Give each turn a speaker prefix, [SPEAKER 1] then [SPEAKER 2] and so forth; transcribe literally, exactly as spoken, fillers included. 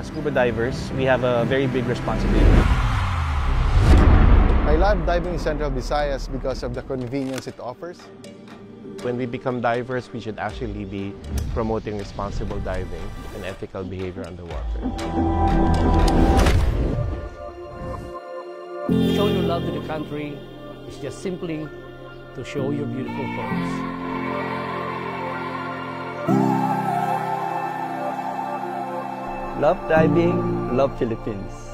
[SPEAKER 1] As scuba divers, we have a very big responsibility.
[SPEAKER 2] I love diving in Central Visayas because of the convenience it offers.
[SPEAKER 3] When we become divers, we should actually be promoting responsible diving and ethical behavior underwater.
[SPEAKER 4] Show your love to the country is just simply to show your beautiful photos.
[SPEAKER 5] Love diving, love Philippines.